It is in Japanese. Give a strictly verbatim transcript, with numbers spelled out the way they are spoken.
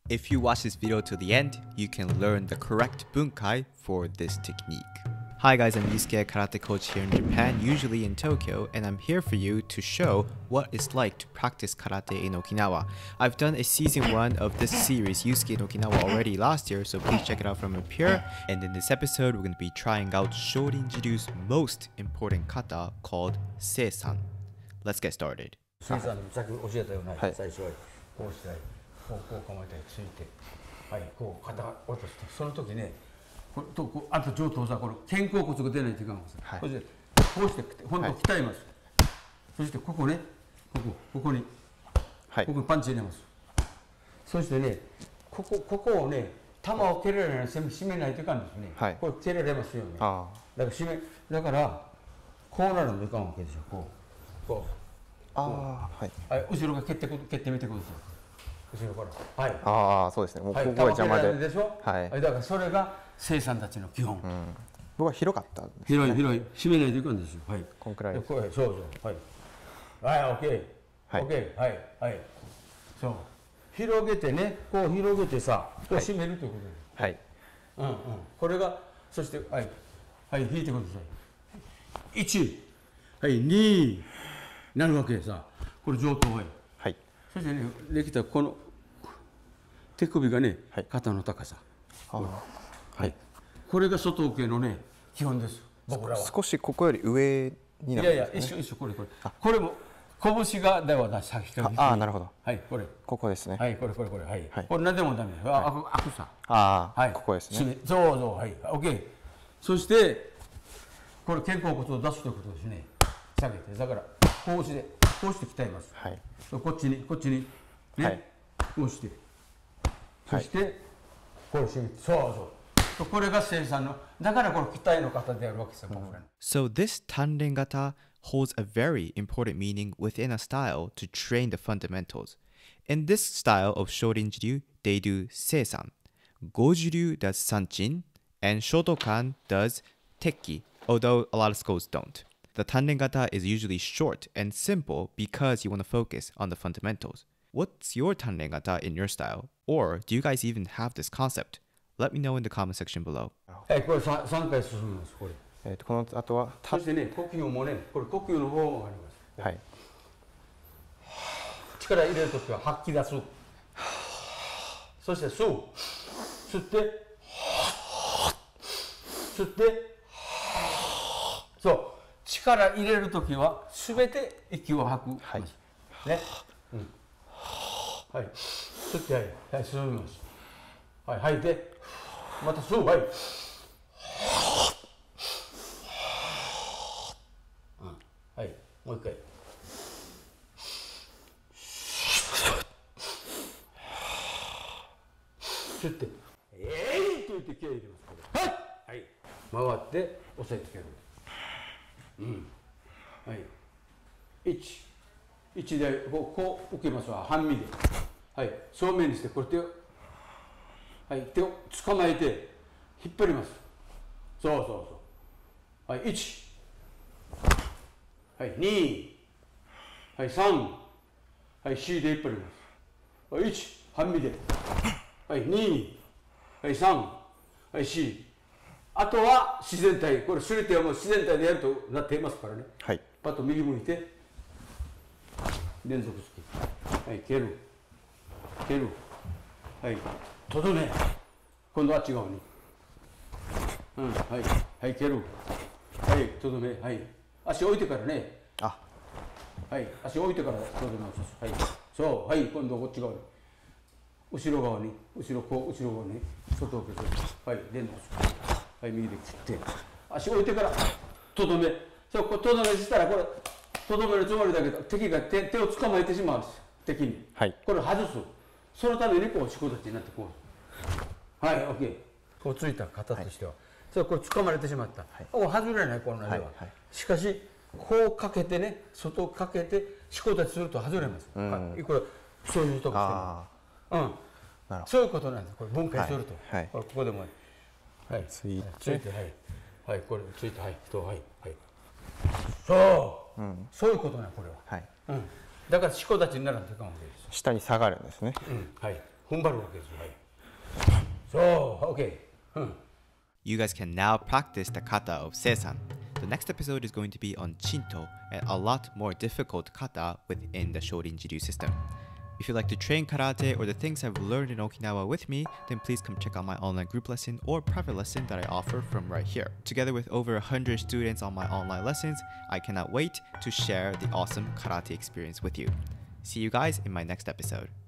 If you watch this video to the end, you can learn the correct bunkai for this technique. Hi guys, I'm Yusuke, a karate coach here in Japan, usually in Tokyo, and I'm here for you to show what it's like to practice karate in Okinawa. I've done a season one of this series, Yusuke in Okinawa, already last year, so please check it out from up here. And in this episode, we're going to be trying out Shorin-jiryu's most important kata called Seisan. Let's get started. 先生にさっき教えたような、はい、最初はこうしたり、こうこう構えたりついて、はい、こう肩落として、その時ね、これとこうあと上頭さこの肩甲骨が出ないといかんです。はい、そしてこうして本当鍛えます。はい、そしてここね、ここここに、はい、ここにパンチ入れます。そしてね、ここここをね、玉を蹴られないように締めないといかんですね。はい、これ蹴られますよね。あだから締めだからこうなるのいかんわけですよ。こうこう。あはい、はい、後ろが蹴って蹴ってみてください。後ろから。はい。ああ、そうですね。もうここが邪魔で。でしょ。はい。だからそれが生産たちの基本。 僕は広かった。 広い広い締めないといかんですよ。はい。 こんくらい。 そうそうはい。はい、オッケー。はい。オッケー。はいはい。そう。広げてね、こう広げてさ、こう締めるということです。はい。うんうん。これがそしてはいはい引いてください。一、はい二。なるわけさ、これ上頭へ。はい。そしてね、できたこの手首がね、はい、肩の高さ。はい。これが外受けのね、基本です。僕らは。 少しここより上になるんですね。いやいや、 一緒一緒これこれ。これも拳がではなし先から。 ああ、なるほど。 はい、これ。 ここですね。 はい、これこれこれはい。これ何でもダメ。あ、あくさ。 ああ、はい、ここですね。 そうそうはい。オッケー。そしてこれ肩甲骨を出すということですね。下げてだから。こうして、こうして鍛えます。はい。こっちに、こっちに、ね、はい、こうして、そして、はい、これ締めて、そうそう。これが生産の、だからこれ鍛えの方であるわけですよ、僕ら。 So this Tanren Gata holds a very important meaning within a style to train the fundamentals. In this style of Shorin-jiryu, they do Seisan. Go-jiryu does Sanchin, and Shotokan does Tekki, although a lot of schools don't. The Tanren Gata is usually short and simple because you want to focus on the fundamentals. What's your Tanren Gata in your style? Or do you guys even have this concept? Let me know in the comment section below. はい、これさんかい進みます、これ。 えっと、この後は、 そしてね、呼吸もね、これ呼吸の方もあります。はい。力入れるときは吐き出す。そして吸う。吸って、吸って、そう。力入れるときはすべて息を吐く。はい。ね。うん。はい。吸ってはい。はい、吸います。はい、吐いて。また吸う。はい。うん。はい。もう一回。吸って。えいと言って気合い入れます。はい。はい。回って押さえつける。うん、はい、一、一でこうこう受けますわ、半身で、はい、正面にしてこれ手を、はい、手を捕まえて引っ張ります。そうそうそう。はい、一、はい、二、はい、三、はい、四で引っ張ります。はい、一、半身で、はい、二、はい、三、はい、四。あとは自然体、これすべてはもう自然体でやるとなっていますからね。はい。パッと右向いて、連続つけ。はい、蹴る。蹴る。はい。とどめ。今度はあっち側に。うん、はい。はい、蹴る。はい、とどめ。はい。足置いてからね。あ。はい、足置いてからとどめを刺す。はい。そう、はい、今度はこっち側に。後ろ側に。後ろ、こう、後ろ側に。外を消す。はい、連続つけ。はい、右で切って足置いてからとどめそうとどめしたらこれとどめるつもりだけど敵が 手, 手を捕まえてしまうんです敵に、はい、これを外すそのためにこうしこたちになってこうはい OK こうついた形としては、はい、それこれ捕まれてしまった、はい、ここ外れないこんなでは、はいはい、しかしこうかけてね外をかけてしこたちすると外れます、うん、はい、これそういうとこしてるうんそういうことなんですこれ分解すると、はいはい、これここでもはい、ついて、ついて、はい、はい、これついて、はい、人、はい、はい。そう、うん、そういうことね、これは。はい。うん。だから、しこ立ちにならんといかんわけです。 下に下がるんですね。 うん、はい。 踏ん張るわけですよ。はい。そう、OK。うん。 You guys can now practice the kata of Seisan. The next episode is going to be on Shinto and a lot more difficult kata within the Shorin-Jiryu system. If you'd like to train karate or the things I've learned in Okinawa with me, then please come check out my online group lesson or private lesson that I offer from right here. Together with over one hundred students on my online lessons, I cannot wait to share the awesome karate experience with you. See you guys in my next episode.